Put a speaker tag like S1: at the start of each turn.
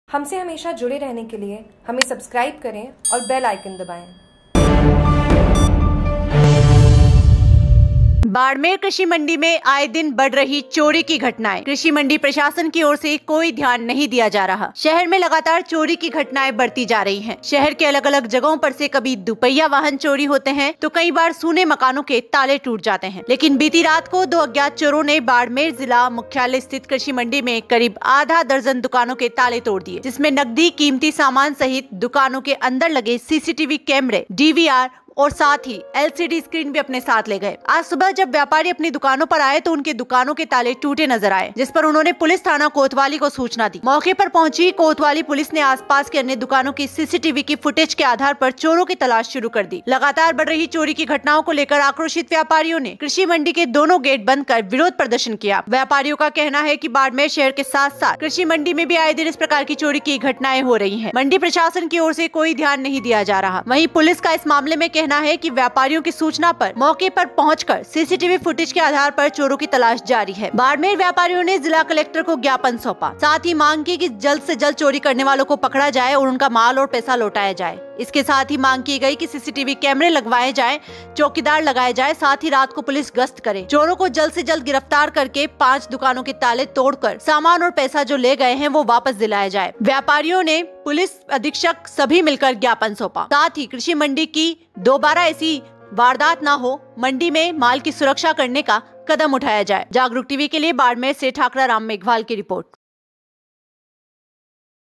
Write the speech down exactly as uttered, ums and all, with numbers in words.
S1: हमसे हमेशा जुड़े रहने के लिए हमें सब्सक्राइब करें और बेल आइकन दबाएं।
S2: बाड़मेर कृषि मंडी में आए दिन बढ़ रही चोरी की घटनाएं। कृषि मंडी प्रशासन की ओर से कोई ध्यान नहीं दिया जा रहा। शहर में लगातार चोरी की घटनाएं बढ़ती जा रही हैं। शहर के अलग अलग जगहों पर से कभी दुपहिया वाहन चोरी होते हैं तो कई बार सूने मकानों के ताले टूट जाते हैं। लेकिन बीती रात को दो अज्ञात चोरों ने बाड़मेर जिला मुख्यालय स्थित कृषि मंडी में करीब आधा दर्जन दुकानों के ताले तोड़ दिए, जिसमें नकदी, कीमती सामान सहित दुकानों के अंदर लगे सीसीटीवी कैमरे, डीवीआर और साथ ही एलसीडी स्क्रीन भी अपने साथ ले गए। आज सुबह जब व्यापारी अपनी दुकानों पर आए तो उनके दुकानों के ताले टूटे नजर आए, जिस पर उन्होंने पुलिस थाना कोतवाली को सूचना दी। मौके पर पहुंची कोतवाली पुलिस ने आसपास के अन्य दुकानों की सीसीटीवी की फुटेज के आधार पर चोरों की तलाश शुरू कर दी। लगातार बढ़ रही चोरी की घटनाओं को लेकर आक्रोशित व्यापारियों ने कृषि मंडी के दोनों गेट बंद कर विरोध प्रदर्शन किया। व्यापारियों का कहना है कि बाड़मेर शहर के साथ साथ कृषि मंडी में भी आए दिन इस प्रकार की चोरी की घटनाएं हो रही है। मंडी प्रशासन की ओर से कोई ध्यान नहीं दिया जा रहा। वहीं पुलिस का इस मामले में कहना है कि व्यापारियों की सूचना पर मौके पर पहुंचकर सीसीटीवी फुटेज के आधार पर चोरों की तलाश जारी है। बाड़मेर व्यापारियों ने जिला कलेक्टर को ज्ञापन सौंपा, साथ ही मांग की कि जल्द से जल्द चोरी करने वालों को पकड़ा जाए और उनका माल और पैसा लौटाया जाए। इसके साथ ही मांग की गई कि सीसीटीवी कैमरे लगवाए जाएं, चौकीदार लगाए जाए, साथ ही रात को पुलिस गश्त करे। चोरों को जल्द से जल्द गिरफ्तार करके पांच दुकानों के ताले तोड़कर सामान और पैसा जो ले गए हैं वो वापस दिलाया जाए। व्यापारियों ने पुलिस अधीक्षक सभी मिलकर ज्ञापन सौंपा। साथ ही कृषि मंडी की दोबारा ऐसी वारदात न हो, मंडी में माल की सुरक्षा करने का कदम उठाया जाए। जागरूक टीवी के लिए बाड़मेर से ठाकरा राम मेघवाल की रिपोर्ट।